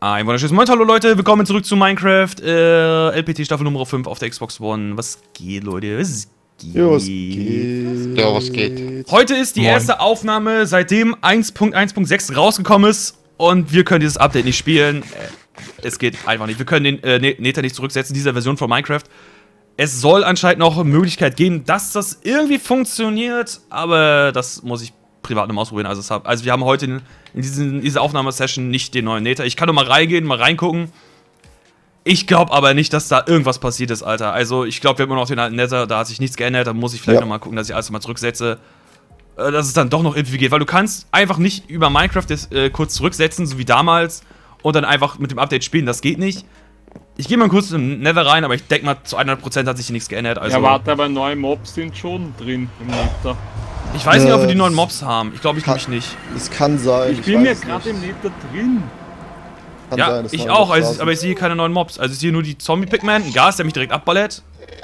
Ein wunderschönes Moin, hallo Leute, willkommen zurück zu Minecraft, LPT Staffel Nummer 5 auf der Xbox One. Was geht, Leute? Was geht? Jo, was geht? Ja, was geht? Heute ist die erste Aufnahme, seitdem 1.1.6 rausgekommen ist und wir können dieses Update nicht spielen. Es geht einfach nicht. Wir können den Nether nicht zurücksetzen, dieser Version von Minecraft. Es soll anscheinend noch eine Möglichkeit geben, dass das irgendwie funktioniert, aber das muss ich privat noch mal ausprobieren. Also wir haben heute in dieser Aufnahmesession nicht den neuen Nether. Ich kann doch mal reingehen, mal reingucken. Ich glaube aber nicht, dass da irgendwas passiert ist, Alter. Also ich glaube, wir haben immer noch den alten Nether, da hat sich nichts geändert. Da muss ich vielleicht noch mal gucken, dass ich alles mal zurücksetze. Dass es dann doch noch irgendwie geht. Weil du kannst einfach nicht über Minecraft das, kurz zurücksetzen, so wie damals, und dann einfach mit dem Update spielen. Das geht nicht. Ich gehe mal kurz in den Nether rein, aber ich denke mal, zu 100% hat sich hier nichts geändert. Also, ja, warte, aber neue Mobs sind schon drin im Nether. Ich weiß nicht, ob wir die neuen Mobs haben. Ich glaube, nämlich nicht. Es kann sein. Ich bin ja gerade im Nether drin. Kann Ja, sein, ich auch, aber ich sehe keine neuen Mobs. Also ich sehe nur die Zombie-Pigman, ein Gas, der mich direkt abballert.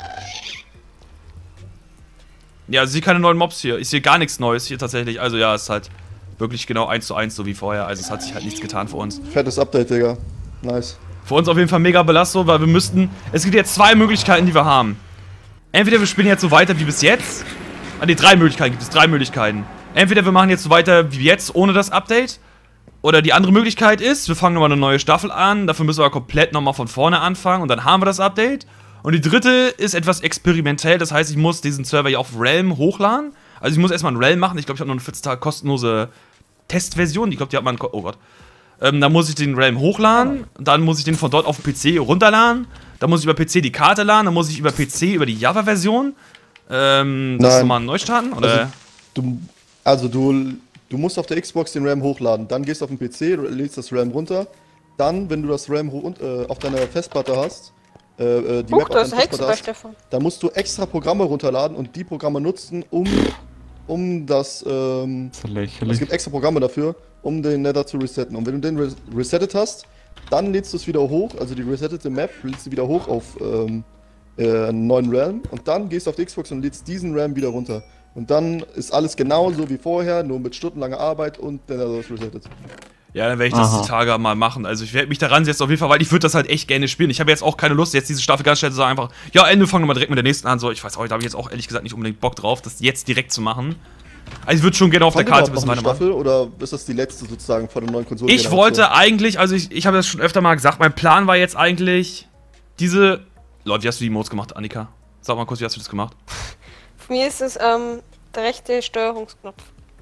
Ja, also ich sehe keine neuen Mobs hier. Ich sehe gar nichts Neues hier tatsächlich. Also ja, es ist halt wirklich genau 1:1 so wie vorher. Also es hat sich halt nichts getan für uns. Fettes Update, Digga. Nice. Für uns auf jeden Fall mega Belastung, weil wir müssten... Es gibt jetzt zwei Möglichkeiten, die wir haben. Entweder wir spielen jetzt so weiter wie bis jetzt. Ah ne, 3 Möglichkeiten gibt es, 3 Möglichkeiten. Entweder wir machen jetzt so weiter wie jetzt, ohne das Update. Oder die andere Möglichkeit ist, wir fangen nochmal eine neue Staffel an. Dafür müssen wir komplett nochmal von vorne anfangen und dann haben wir das Update. Und die dritte ist etwas experimentell, das heißt, ich muss diesen Server ja auf Realm hochladen. Also ich muss erstmal einen Realm machen. Ich glaube, ich habe noch eine 14 Tage kostenlose Testversion. Ich glaube, die hat man... Oh Gott. Dann muss ich den Realm hochladen, dann muss ich den von dort auf den PC runterladen, dann muss ich über PC die Karte laden, dann muss ich über PC über die Java-Version das nochmal neu starten, oder? Also du musst auf der Xbox den RAM hochladen, dann gehst du auf den PC, lädst das RAM runter, dann, wenn du das RAM auf deiner Festplatte hast, die Map auf deiner Festplatte hast, dann musst du extra Programme runterladen und die Programme nutzen, um das, es gibt extra Programme dafür, um den Nether zu resetten. Und wenn du den resettet hast, dann lädst du es wieder hoch, also die resettete Map lädst du wieder hoch auf einen neuen RAM und dann gehst du auf die Xbox und lädst diesen RAM wieder runter. Und dann ist alles genauso wie vorher, nur mit stundenlanger Arbeit und der Nether ist resettet. Ja, dann werde ich das die Tage mal machen. Also ich werde mich daran setzen auf jeden Fall, weil ich würde das halt echt gerne spielen. Ich habe jetzt auch keine Lust, jetzt diese Staffel ganz schnell zu sagen, einfach, ja, Ende, fangen wir mal direkt mit der nächsten an. So, ich weiß auch, da habe ich jetzt auch ehrlich gesagt nicht unbedingt Bock drauf, das jetzt direkt zu machen. Also ich würde schon gerne auf der Karte bis weitermachen. Staffel oder ist das die letzte sozusagen von der neuen Konsole? Ich wollte eigentlich, also ich habe das schon öfter mal gesagt, mein Plan war jetzt eigentlich diese... Leute, wie hast du die Emotes gemacht, Annika? Sag mal kurz, wie hast du das gemacht? Für mich ist es der rechte Steuerungsknopf.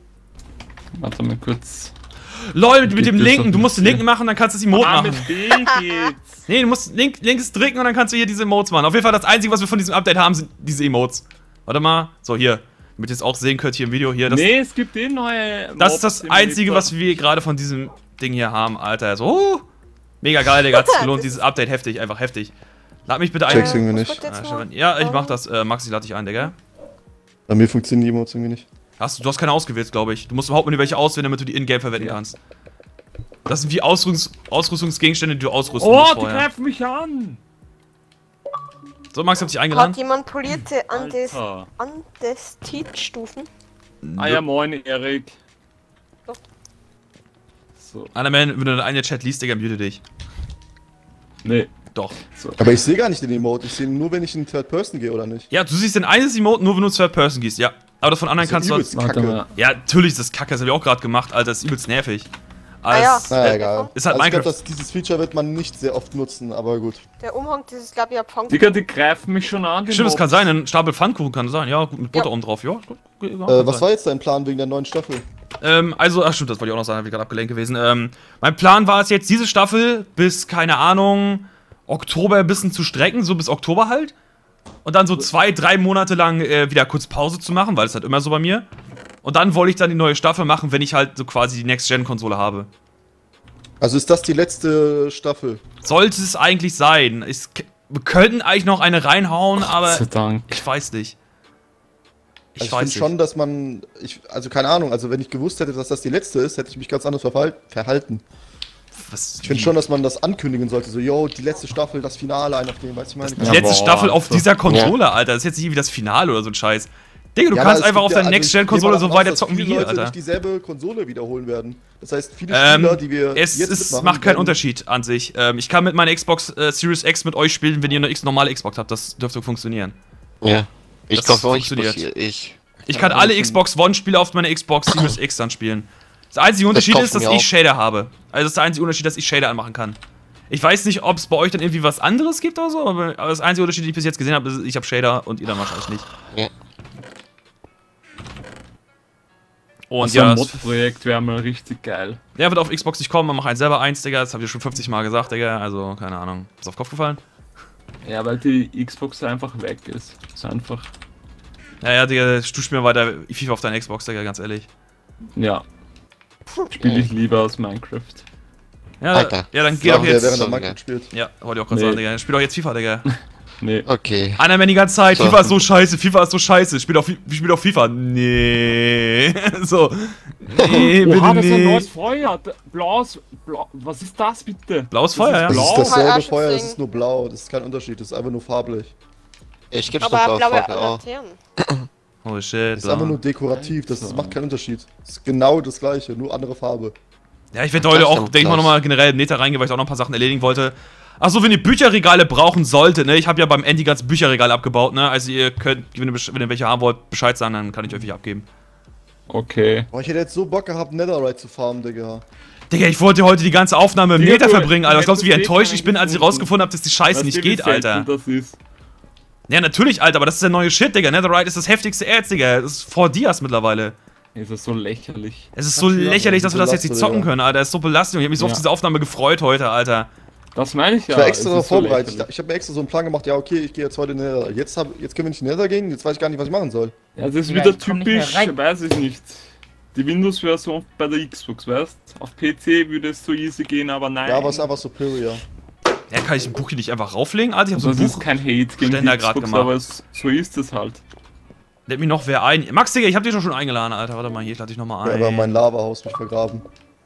Warte mal kurz. Lol, mit dem linken, du musst den linken machen, dann kannst du das Emote machen. Mit B geht's. Nee, du musst links drücken und dann kannst du hier diese Emotes machen. Auf jeden Fall das Einzige, was wir von diesem Update haben, sind diese Emotes. Warte mal, so hier. Damit ihr es auch sehen könnt hier im Video hier. Nee, es gibt neue Mobs. Das ist das Einzige, was wir gerade von diesem Ding hier haben, Alter. So, mega geil, Digga, hat's gelohnt, dieses Update, heftig, einfach heftig. Lad mich bitte ein. Check's irgendwie nicht. Ja, ich mach das. Max, ich lade dich ein, Digga. Bei mir funktionieren die Emotes irgendwie nicht. Du hast keine ausgewählt, glaube ich. Du musst überhaupt nur welche auswählen, damit du die in-game verwenden kannst. Das sind wie Ausrüstungsgegenstände, die du ausrüsten musst vorher. Oh, die greifen mich an! So, Max, hab dich eingeladen. Hat jemand polierte Undestit-Stufen? Ah ja, moin, Erik. So. Wenn du in einen Chat liest, Digga, mute dich. Nee. Doch. So. Aber ich sehe gar nicht den Emote, ich sehe nur, wenn ich in Third Person gehe, oder nicht? Ja, du siehst den eines Emote nur, wenn du in Third Person gehst, ja. Aber das von anderen kannst du... Ja, natürlich ist das kacke, das hab ich auch gerade gemacht, Alter, das ist übelst nervig. Naja, egal. Ist halt also Minecraft. Ich glaube, dieses Feature wird man nicht sehr oft nutzen, aber gut. Der Umhang, dieses, glaube ich, Pfannkuchen. Digga, die greifen mich schon an. Stimmt, das kann sein, ein Stapel Pfannkuchen kann sein, ja, gut, mit Butter oben drauf, ja. Was war jetzt dein Plan wegen der neuen Staffel? Also, stimmt, das wollte ich auch noch sagen, hab ich gerade abgelenkt gewesen. Mein Plan war es jetzt, diese Staffel bis, keine Ahnung, Oktober ein bisschen zu strecken, so bis Oktober halt. Und dann so 2-3 Monate lang wieder kurz Pause zu machen, weil es halt immer so bei mir. Und dann wollte ich dann die neue Staffel machen, wenn ich halt so quasi die Next-Gen-Konsole habe. Also ist das die letzte Staffel? Sollte es eigentlich sein. Wir könnten eigentlich noch eine reinhauen, aber ich weiß nicht. Ich finde schon, dass man... also keine Ahnung, also wenn ich gewusst hätte, dass das die letzte ist, hätte ich mich ganz anders verhalten. Ich finde schon, dass man das ankündigen sollte, so, yo, die letzte Staffel, das Finale, einer von denen, weißt du, ich meine. Die letzte Staffel auf dieser Konsole, Alter, das ist jetzt nicht wie das Finale oder so ein Scheiß. Digga, du Ja, kannst aber es einfach gibt auf ja- deiner also Next-Gen-Konsole ich gehe so mal davon weiter aus, dass zocken wie viele hier, Leute Alter. nicht dieselbe Konsole wiederholen werden. Das heißt, viele Spieler, die wir Es jetzt ist, mitmachen, macht keinen werden- Unterschied an sich. Ich kann mit meiner Xbox Series X mit euch spielen, wenn ihr eine normale Xbox habt. Das dürfte funktionieren. Ja. Ich Das glaube, euch funktioniert. passiert. Ich kann alle Xbox One-Spiele auf meiner Xbox Series X dann spielen. Das einzige Unterschied kaufen ist, dass wir ich auch. Shader habe. Also das ist der einzige Unterschied, dass ich Shader anmachen kann. Ich weiß nicht, ob es bei euch dann irgendwie was anderes gibt oder so, aber das einzige Unterschied, den ich bis jetzt gesehen habe, ist, ich habe Shader und ihr dann wahrscheinlich nicht. Ja. Und So ein ja, Mod-Projekt wäre mal richtig geil. der wird auf Xbox nicht kommen, man macht einen selber eins, Digga. Das habe ich schon 50 Mal gesagt, Digga. Also, keine Ahnung. Ist auf den Kopf gefallen? Ja, weil die Xbox einfach weg ist. Ist einfach. Ja, Digga, du spielst mir weiter FIFA auf deiner Xbox, Digga, ganz ehrlich. Ja. Spiele ich lieber aus Minecraft. Ja, Alter. ja dann geh Ja, doch Der jetzt. während der so Minecraft geil. spielt. Ja, wollte ich auch gerade Nee. sagen, Digga. Spiel doch jetzt FIFA, Digga. Nee. Okay. Einer die ganze Zeit, So. FIFA ist so scheiße, FIFA ist so scheiße. Spiel doch FIFA. Nee. So. Nee, bitte Oha, das ist ein neues nicht. Feuer. Blau. Was ist das bitte? Blaues Das Feuer, ist ja. Das blau. ist dasselbe Aschenfing. Feuer, das ist nur blau. Das ist kein Unterschied, das ist einfach nur farblich. Ich gebe Aber schon blaue Folge auch. Laternen. Holy shit. Das ist einfach nur dekorativ, das macht keinen Unterschied. Das ist genau das gleiche, nur andere Farbe. Ja, ich werde heute Das auch, stimmt, denke ich mal, Klaus. nochmal generell in Neta reingehen, weil ich auch noch ein paar Sachen erledigen wollte. Achso, wenn ihr Bücherregale brauchen solltet, ne? Ich habe ja beim Andy ganz Bücherregal abgebaut, ne? Also ihr könnt, wenn ihr welche haben wollt, Bescheid sagen, dann kann ich euch welche abgeben. Okay. Boah, ich hätte jetzt so Bock gehabt, Netherite zu farmen, Digga. Digga, ich wollte heute die ganze Aufnahme im Digga, Neta du- verbringen, Alter. Was glaubst du, wie du hättest enttäuscht eh ich bin, als ich keinen rausgefunden habe, dass die Scheiße nicht geht, Alter? Das ist. Ja, natürlich, Alter, aber das ist der neue Shit, Digga. Netherite ist das heftigste Erz, Digga. Das ist 4 Dias mittlerweile. Es ist so lächerlich. Es ist so lächerlich, dass wir das jetzt nicht zocken Digga. können, Alter. Das ist so belastend. Ich hab mich so auf Ja. diese Aufnahme gefreut heute, Alter. Das meine ich ja. Ich war extra es darauf ist so vorbereitet. lächerlich. Ich habe mir extra so einen Plan gemacht, ja okay, ich gehe jetzt heute in den Nether. Jetzt können wir nicht in den Nether gehen, jetzt weiß ich gar nicht, was ich machen soll. Ja, das ist Ja, wieder ich komm nicht mehr typisch, rein. weiß ich nicht. Die Windows-Version bei der Xbox, weißt? Auf PC würde es so easy gehen, aber nein. Ja, aber es ist einfach superior. Ja, kann ich ein Buch hier nicht einfach rauflegen, Alter? Ich hab so das ein ist Buch. kein Hate gegen die Ständer grad Xbox, gemacht. aber so ist es halt. Lädt mich noch wer ein. Max, Digga, ich hab dich doch schon eingeladen, Alter. Warte mal, hier lade ich nochmal Ja, ein. aber mein Lavahaus mich vergraben.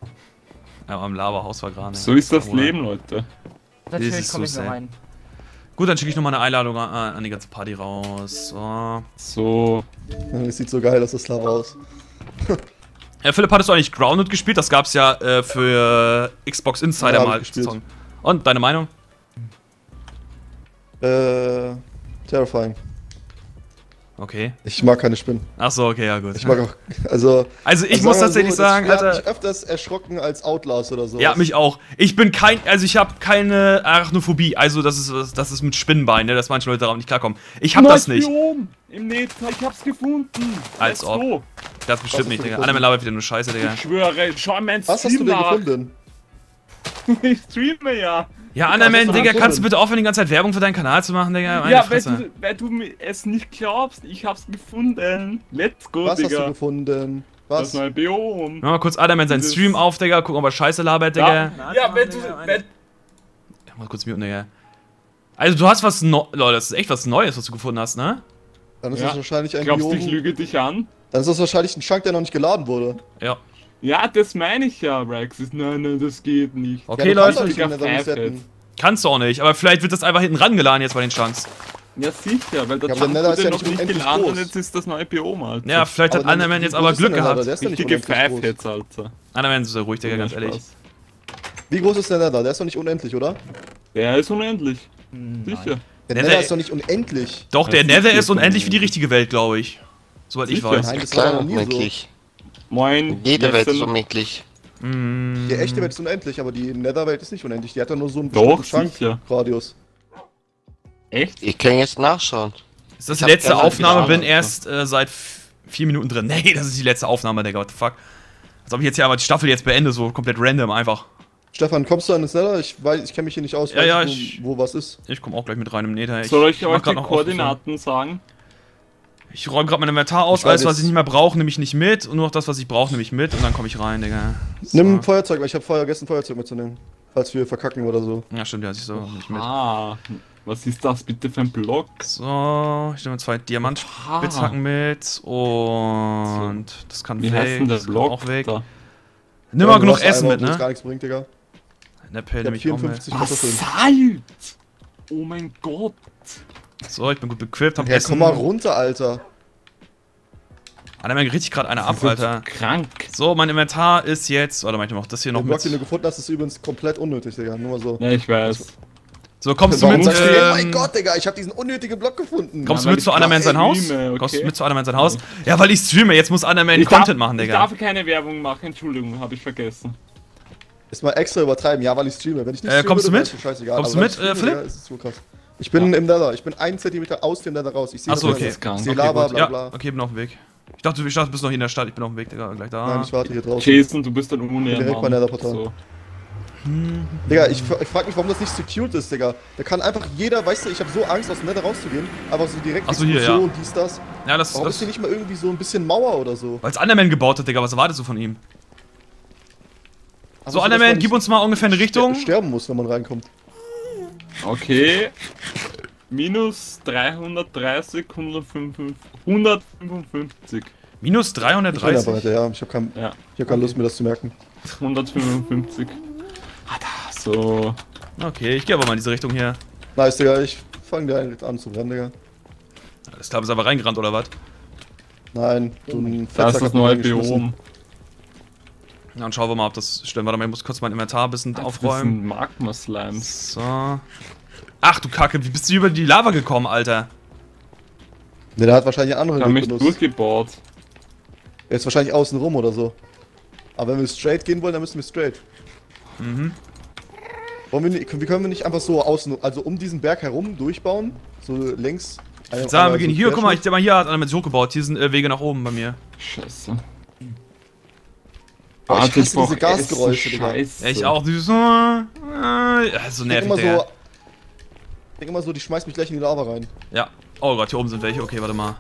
Ja, am Lava-Haus vergraben. So ist das Bruder. Leben, Leute. Natürlich ist komme ich so noch sad. rein. Gut, dann schicke ich nochmal eine Einladung an die ganze Party raus. So. So. Es sieht so geil aus, das Lavahaus. Ja, Philipp, hattest du eigentlich Grounded gespielt? Das gab's ja für Xbox Insider Ja, hab mal ich gespielt. zu zocken. Und deine Meinung? Terrifying. Okay. Ich mag keine Spinnen. Achso, okay, ja gut. Ich mag auch, also... Also ich also muss sagen wir tatsächlich so, das sagen, Spiel hat Alter. mich öfters erschrocken als Outlast oder so. Ja, mich auch. Ich bin also ich habe keine Arachnophobie. Also das ist mit Spinnenbein, ne, dass manche Leute darauf nicht klarkommen. Ich hab das nicht. Biom im Netz, ich hab's gefunden. Als Let's ob. go. Das bestimmt hast nicht, du Digga. gefunden? Einer labert wieder nur Scheiße, Digga. Ich schwöre, schau mein Was hast du Stream denn nach. gefunden? Ich streame ja. Ja, hast Underman, du Digga, gefunden? kannst du bitte aufhören, die ganze Zeit Werbung für deinen Kanal zu machen, Digga? Meine Ja, Fresse. weil du mir es nicht glaubst, ich hab's gefunden. Let's go, Was hast du Digga. gefunden? Das Was? neue Biom. Mach mal kurz Underman seinen Dieses- Stream auf, Digga. Gucken, ob er Scheiße labert, Digga. Ja, wenn du. Ja, mal kurz muten, Digga. Also du hast was Neues. Leute, das ist echt was Neues, was du gefunden hast, ne? Dann ist Ja. das wahrscheinlich ein Glaubst du, ich Biom. lüge dich an? Dann ist das wahrscheinlich ein Schrank, der noch nicht geladen wurde. Ja. Ja, das meine ich ja, Rex. Nein, das geht nicht. Okay, ja, du kannst Leute. doch nicht in den Nether Digga, resetten. Kannst du auch nicht, aber vielleicht wird das einfach hinten rangeladen jetzt bei den Chunks. Ja, sicher, weil der Ja, aber der Jump Nether ist wurde ja noch nicht nicht unendlich geladen groß. und jetzt ist das neue Biom, Alter. Ja, vielleicht hat Aber dann- Underman jetzt wie aber groß ist Glück denn der Nether? gehabt. Der ist doch nicht Richtige unendlich Pfeif groß. jetzt, Alter. Underman ist ja ruhig, Digga, ganz ehrlich. Spaß. Wie groß ist der Nether? Der ist doch nicht unendlich, oder? Der ist unendlich. Sicher. Der Nether- Nether ist doch nicht unendlich. Doch, der Das Nether ist ist unendlich wie die richtige Welt, glaube ich. Soweit ich Sicher. weiß. Nein, das war Klar, noch nie so. unendlich. Moin. Jede Welt ist Nessen. unendlich. Die echte Welt ist unendlich, aber die Nether-Welt ist nicht unendlich. Die hat doch nur so einen Doch, bestimmten sicher. Schrankradius. Echt? Ich kann jetzt nachschauen. Ist das Ich die hab letzte gerne Aufnahme? getan, Bin erst seit 4 Minuten drin. Nee, das ist die letzte Aufnahme, Digga. What the fuck? Als ob ich jetzt hier aber die Staffel jetzt beende, so komplett random einfach. Stefan, kommst du an das Nether? Ich kenne mich hier nicht aus, Ja, ja, nicht, wo was ist. Ich komme auch gleich mit rein im Nether. Soll ich mach euch grad die noch Koordinaten sagen? Ich räume gerade mein Inventar aus, Ich weiß alles was jetzt- ich nicht mehr brauche, nehme ich nicht mit und nur noch das, was ich brauche, nehme ich mit und dann komme ich rein, Digga. So. Nimm ein Feuerzeug, weil ich habe vergessen, Feuerzeug mitzunehmen. Falls wir verkacken oder so. Ja, stimmt, ja, siehst du nicht mit. Ah, was ist das bitte für ein Block? So, ich nehme 2 Diamantspitzhacken mit und das kann Wie heißt weg, denn der das kann Block? auch weg. Da? Nimm mal du genug hast Essen Eimer, mit, wo es ne? gar nichts bringt, Digga. Ne, Pell Ich nehme hab ich auch mit. 54 Was, Kartoffeln. Salz? Oh mein Gott. So, ich bin gut bequippt, hab Ja, Essen. komm mal runter, Alter. Anderman richtig gerade eine ab, Alter. Krank. So, mein Inventar ist jetzt. Warte mal, ich mach das hier noch Den Block, den du mit. gefunden hast, ist übrigens komplett unnötig, Digga. Nur mal so. Ja, ich weiß. So, kommst du Warum mit. sagst du, oh mein Gott, Digga, ich hab diesen unnötigen Block gefunden. Kommst du weil mit ich zu Anderman sein Haus? streame, okay. Kommst du mit zu Anderman sein Haus? Ja, weil ich streame, jetzt muss Anderman Content machen, Ich Digga. darf keine Werbung machen, Entschuldigung, habe ich vergessen. Ist mal extra übertreiben, ja, weil ich streame. Wenn ich nicht streame, kommst du dann mit? ist mir scheißegal. Kommst Aber du wenn mit, ich streame, Philipp? Digga, ist es so krass. Ich bin im Nether, ich bin 1 Zentimeter aus dem Nether raus. Ich sehe Achso, das okay. Nether. krank. Ich sehe Okay, Lava, gut. bla Ja, bla. okay, bin auf dem Weg. Ich dachte, du bist noch hier in der Stadt, ich bin auf dem Weg, Digga, gleich da. Nein, ich warte hier draußen. Jason, du bist ein Unnäher. Direkt bei Nether-Portal. Digga, ich frag mich, warum das nicht secured ist, Digga. Da kann einfach jeder, weißt du, ich habe so Angst, aus dem Nether rauszugehen. Einfach so direkt Ach so, hier, Explosion, ja. dies, das. Ja, das Warum ist hier nicht mal irgendwie so ein bisschen Mauer oder so? weil's Anderman gebaut hat, Digga, was erwartest du von ihm? Aber So, dass Anderman, man gib nicht uns mal ungefähr eine Richtung. sterben muss, wenn man reinkommt. Okay. Minus 330, 155. Minus Ich bin aber 330. weiter, ja. Ich hab Ja. keine Lust, mir das zu merken. 155. Ah, da, so. Okay, ich gehe aber mal in diese Richtung hier. Nice, Digga, ich fang direkt an zu brennen, Digga. Alles klar, bist du aber reingerannt, oder was? Nein, du ein Da ist Fettsack das hat mich neue reingeschmissen. Biom. Ja, und schauen wir mal, ob das stimmt. Warte mal, ich muss kurz mein Inventar ein bisschen Das aufräumen. sind Magma-Slimes. So. Ach du Kacke, wie bist du über die Lava gekommen, Alter? Ne, der hat wahrscheinlich einen Ich anderen habe Weg mich benutzt. durchgebaut. Er ist wahrscheinlich außen rum oder so. Aber wenn wir straight gehen wollen, dann müssen wir straight. Mhm. Wie können wir nicht einfach so außen, also um diesen Berg herum durchbauen? So längs. Ich sag, wir gehen hier, guck mal, ich hab mal hier hat einer mit hochgebaut. Hier sind Wege nach oben bei mir. Scheiße. Boah, ich Warte, hasse brauch diese Gasgeräusche, Essen, Digga. Scheiße. Ja, ich auch. Die so nervig, Digga. Ich denk immer so, die schmeißt mich gleich in die Lava rein. Ja. Oh Gott, hier oben sind welche. Okay, warte mal.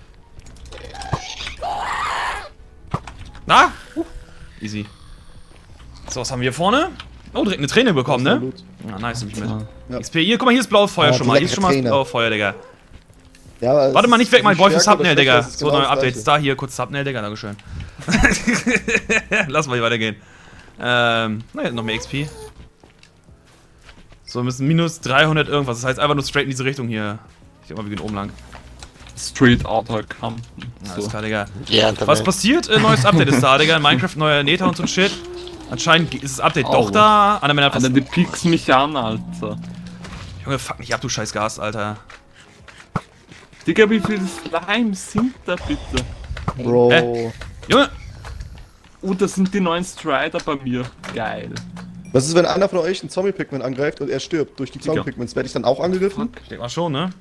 Na? Easy. So, was haben wir hier vorne? Oh, direkt eine Träne bekommen, Das ist ne? Loot. Ja, nice, nehme ich mit. Ja. XP, hier, guck mal, hier ist blaues Feuer Ah, schon mal. Hier ist direkt schon mal Träne. blaues Feuer, Digga. Ja, aber Warte mal, nicht weg, mein mein Boy fürs Thumbnail, Digga. So, neue Updates. Da, hier, kurz Thumbnail, Digga, dankeschön. Lass mal hier weitergehen. Naja, noch mehr XP. So, wir müssen minus 300 irgendwas. Das heißt einfach nur straight in diese Richtung hier. Ich denke mal, wir gehen oben lang. Street Outer Compton. Ja, alles klar, Digga. Ja, Was passiert? Neues Update ist da, Digga. In Minecraft neuer Nether und so ein Shit. Anscheinend ist das Update doch da. Anderman hat was. Alter, die piekst mich an, Alter. Junge, fuck mich ab, du scheiß Gas, Alter. Digga, wie viele Slimes sind da bitte? Bro. Junge! Oh, das sind die neuen Strider bei mir. Geil. Was ist, wenn einer von euch einen Zombie-Pigment angreift und er stirbt durch die Digga. Zombie-Pigments? Werde ich dann auch angegriffen? Ich denk mal schon, ne?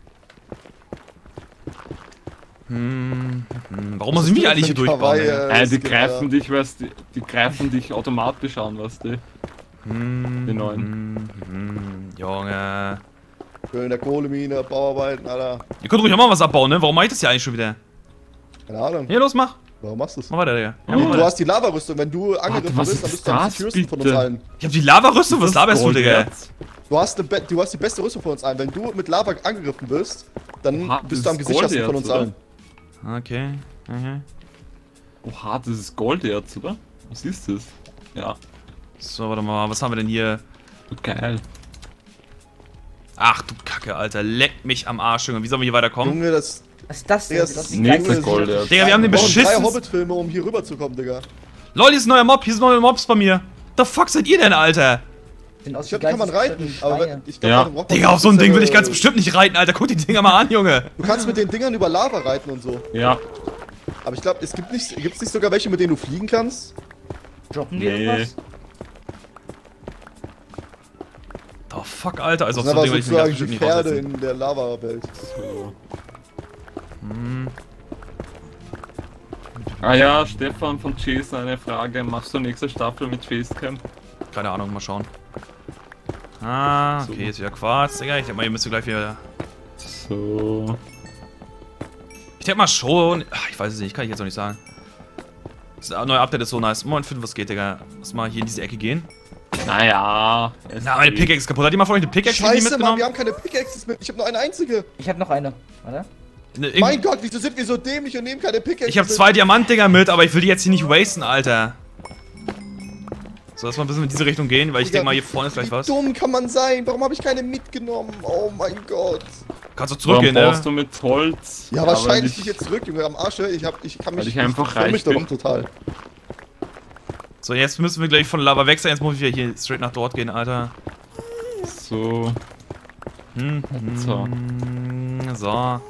Warum muss ich mich eigentlich hier durchbauen, Digga? Die greifen dich, weißt du, die greifen dich automatisch an, weißt du? Die neuen. Junge. Schön in der Kohlemine, Bauarbeiten, Alter. Ihr könnt ruhig auch mal was abbauen, ne? Warum mach ich das hier eigentlich schon wieder? Keine Ahnung. Hier, los, mach. Warum machst du das? Mach weiter, Digga. Ja, Du mach weiter. hast die Lava-Rüstung, wenn du angegriffen was bist, dann ist bist du am das secursten von uns bitte? allen. Ich hab die Lava-Rüstung, was laberst du, Digga? Du hast die beste Rüstung von uns allen. Wenn du mit Lava angegriffen wirst, dann Oha, bist das du am ist gesichersten Gold von uns jetzt, allen. Okay. Oha, das ist Golderz, oder? Was ist das? Ja, So, warte mal, was haben wir denn hier? geil. Ach du Kacke, Alter. Leck mich am Arsch, Junge. Wie sollen wir hier weiterkommen? Junge, das. Was ist das denn? Digga, Das das ist nächste geil. Golderz. Digga, wir haben den Wir brauchen 3 beschissen. Hobbit-Filme, um hier rüber zu kommen, Digga. Lol, hier ist ein neuer Mob. Hier sind neue Mobs bei mir. The fuck seid ihr denn, Alter? Sehen aus Ich wie glaube, die kann man reiten, geisteskranke aber Schweine. ich glaube, Ja. dafür braucht man Digga, auf so ein Ding will ich ganz spezielle- bestimmt nicht reiten, Alter. Guck die Dinger mal an, Junge. Du kannst mit den Dingern über Lava reiten und so. Ja, Aber ich glaube, gibt's nicht sogar welche, mit denen du fliegen kannst? Droppen die Nee. irgendwas? Oh fuck, Alter. Also Das auf sind so ein aber Ding will ich mich ganz sozusagen bestimmt die nicht Pferde raussetzen. in der Lava-Welt. so. Ah ja, Stefan von Jason, eine Frage. Machst du nächste Staffel mit Facecam? Keine Ahnung, mal schauen. Ah, So. okay, ist wieder Quarz. Digga, ich denke mal, ihr müsst gleich wieder... So. Ich denke mal schon... Ach, ich weiß es nicht, kann ich jetzt noch nicht sagen. Das neue Update ist so nice. Moment, 5, was geht, Digga? Lass mal hier in diese Ecke gehen. Naja. Na, meine Pickaxe ist kaputt. Hat jemand von euch eine Pickaxe Scheiße, Mann, mitgenommen? wir haben keine Pickaxes mit. Ich habe nur eine einzige. Ich habe noch eine. Warte. Mein Gott, wieso sind wir so dämlich und nehmen keine Pickaxes Ich habe mit? 2 Diamantdinger mit, aber ich will die jetzt hier nicht wasten, Alter. So, lass mal ein bisschen in diese Richtung gehen, weil ich Digga, denke mal, hier vorne ist vielleicht Wie was. dumm kann man sein? Warum habe ich keine mitgenommen? Oh mein Gott. Kannst du zurückgehen, Warum ne? brauchst du mit Holz? Ja, Aber wahrscheinlich nicht- nicht jetzt zurück, Junge, am Arsch, ich kann mich, Weil ich einfach freu mich reich darum bin. total. So, jetzt müssen wir gleich von Lava weg sein. Jetzt muss ich hier straight nach dort gehen, Alter. So. So. So. Alter,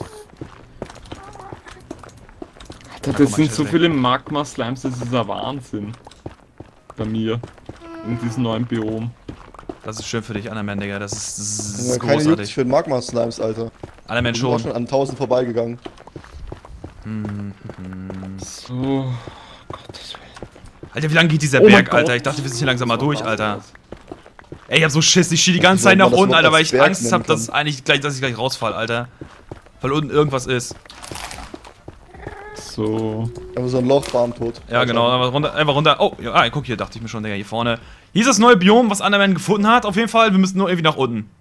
guck das mal, sind so Scheiße. viele Magma-Slimes, das ist ein Wahnsinn. Bei mir. In diesem neuen Biom. Das ist schön für dich, Underman, Digga. Das ist Junge, keine Juckt großartig. für den Magma-Slimes, Alter. Underman Ich bin auch schon. schon an 1000 vorbeigegangen. So. Gottes Willen. Alter, wie lange geht dieser Oh mein Berg, Gott. Alter? Ich dachte, wir sind hier langsam mal So durch, war's Alter. das. Ey, ich hab so Schiss. Ich schieße die ganze Also, Zeit wenn nach man das unten, Wort Alter, weil als ich Berg Angst nennen hab, dass, kann. eigentlich gleich, dass ich gleich rausfall, Alter. Weil unten irgendwas ist. So. Aber so ein Loch, bam, tot. Ja, genau. Einfach runter. Oh, ja, guck hier, dachte ich mir schon, Digga, hier vorne. Hier ist das neue Biom, was Underman gefunden hat. Auf jeden Fall, wir müssen nur irgendwie nach unten.